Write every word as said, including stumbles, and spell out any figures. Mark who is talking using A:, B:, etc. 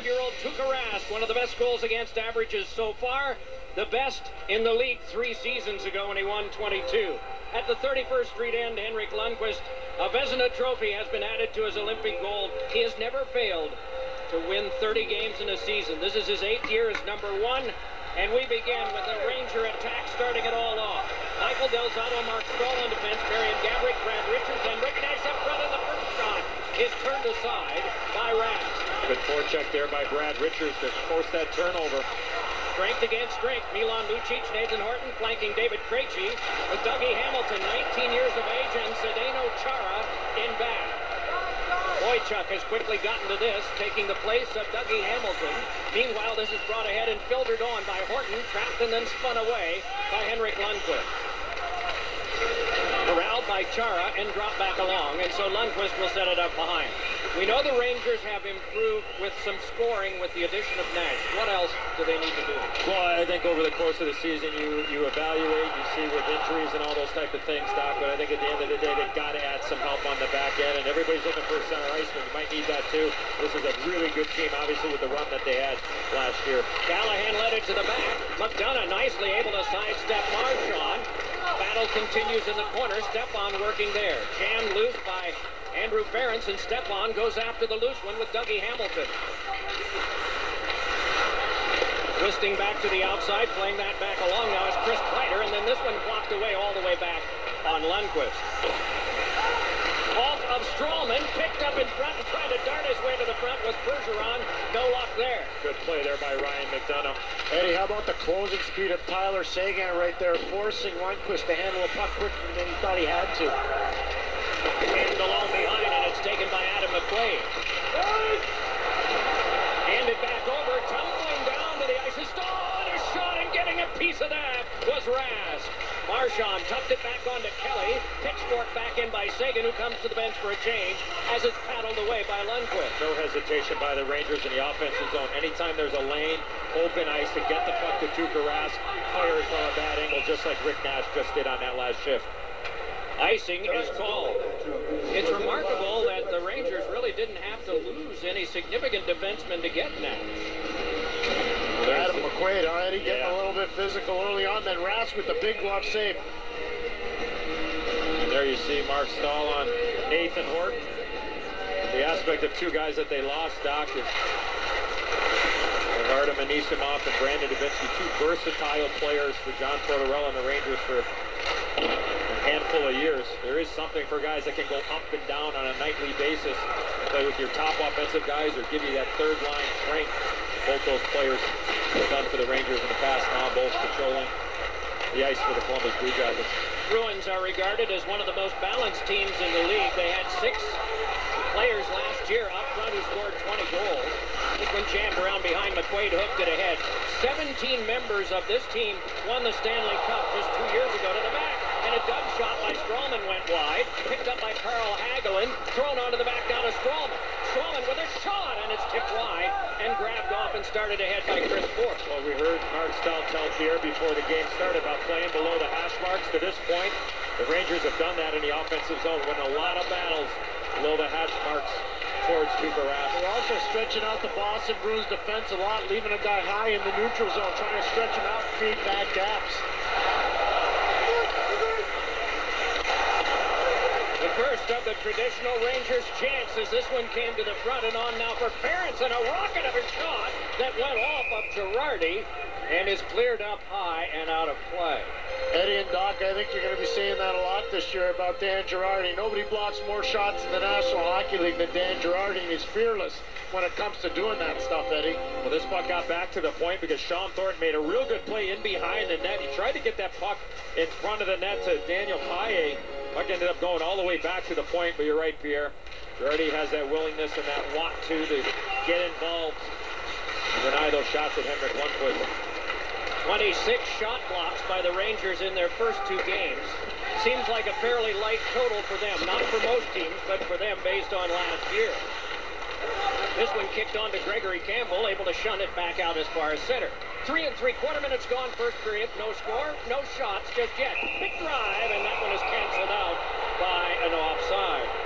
A: twenty-five-year-old Tuukka Rask, one of the best goals against averages so far. The best in the league three seasons ago when he won twenty-two. At the thirty-first Street end, Henrik Lundqvist, a Vezina trophy has been added to his Olympic gold. He has never failed to win thirty games in a season. This is his eighth year as number one, and we begin with a Ranger attack starting it all off. Michael Del Zotto, Mark Stahl on defense, Marian Gaborik, Brad Richards, and Rick Nash up front in the first shot is turned aside by Rask.
B: Good forecheck there by Brad Richards to force that turnover.
A: Strength against strength. Milan Lucic, Nathan Horton flanking David Krejci with Dougie Hamilton, nineteen years of age, and Zdeno Chara in back. Boychuk has quickly gotten to this, taking the place of Dougie Hamilton. Meanwhile, this is brought ahead and filtered on by Horton, trapped and then spun away by Henrik Lundqvist. Corralled by Chara and dropped back along, and so Lundqvist will set it up behind. We know the Rangers have improved with some scoring with the addition of Nash. What else do they need to do?
B: Well, I think over the course of the season, you, you evaluate, you see with injuries and all those type of things, Doc, but I think at the end of the day, they've got to add some help on the back end, and everybody's looking for a center iceman. You might need that too. This is a really good team, obviously, with the run that they had last year.
A: Callahan led it to the back. McDonough nicely able to sidestep Marchand. Battle continues in the corner. Stepan working there. Jammed loose by Andrew Ference, and Stepan goes after the loose one with Dougie Hamilton. Twisting back to the outside, playing that back along now is Chris Kreider, and then this one blocked away all the way back on Lundqvist. Off of Strawman, picked up in front and tried to dart his way to the front with Bergeron. No luck there.
B: Good play there by Ryan McDonough.
C: Eddie, how about the closing speed of Tyler Seguin right there, forcing Lundqvist to handle a puck quicker than he thought he had to.
A: Handed along behind, and it's taken by Adam McQuaid. Handed back over, tumbling down to the ice. Oh, and a shot, and getting a piece of that was Rask. Marchand tucked it back onto Kelly. Pitchfork back in by Seguin, who comes to the bench for a change as it's paddled away by Lundqvist.
B: No hesitation by the Rangers in the offensive zone. Anytime there's a lane, open ice to get the puck to Tuukka Rask, fire it from a bad angle, just like Rick Nash just did on that last shift.
A: Icing is called. It's remarkable that the Rangers really didn't have to lose any significant defensemen to get Nash.
C: Adam McQuaid already getting
B: yeah.
C: a little bit physical early on, then Rask with the big glove save.
B: And there you see Mark Stahl on Nathan Horton. The aspect of two guys that they lost, Doc, is Artem Anisimov and Brandon Dubinsky, two versatile players for John Tortorella and the Rangers for a handful of years. There is something for guys that can go up and down on a nightly basis, play with your top offensive guys or give you that third line strength. Both those players have done for the Rangers in the past now, both patrolling the ice for the Columbus Blue Jackets.
A: Bruins are regarded as one of the most balanced teams in the league. They had six players last year up front who scored twenty goals. This one jammed around behind McQuaid, hooked it ahead. seventeen members of this team won the Stanley Cup just two years ago to the back. And a dug shot by Strawman went wide. Picked up by Carl Hagelin. Thrown onto the back down to Strawman. Strawman with a shot, and it's tipped wide and grabbed off and started ahead by Chris Force.
B: Well, we heard Mark Stahl tell Pierre before the game started about playing below the hash marks. To this point, the Rangers have done that in the offensive zone, winning a lot of battles below the hash marks towards Tuukka Rask.
C: They're also stretching out the Boston Bruins defense a lot, leaving a guy high in the neutral zone, trying to stretch him out and create bad gaps.
A: The first of the traditional Rangers chances. This one came to the front and on now for Ference, and a rocket of a shot that went off of Girardi and is cleared up high and out of play.
C: Eddie and Doc, I think you're going to be saying that a lot this year about Dan Girardi. Nobody blocks more shots in the National Hockey League than Dan Girardi, and he's fearless when it comes to doing that stuff, Eddie.
B: Well, this puck got back to the point because Sean Thornton made a real good play in behind the net. He tried to get that puck in front of the net to Daniel Paille. Puck ended up going all the way back to the point, but you're right, Pierre. Girardi has that willingness and that want to, to get involved and deny those shots at Henrik Lundqvist.
A: twenty-six shot blocks by the Rangers in their first two games. Seems like a fairly light total for them. Not for most teams, but for them based on last year. This one kicked on to Gregory Campbell, able to shunt it back out as far as center. Three and three quarter minutes gone, first period. No score, no shots just yet. Big drive, and that one is canceled out by an offside.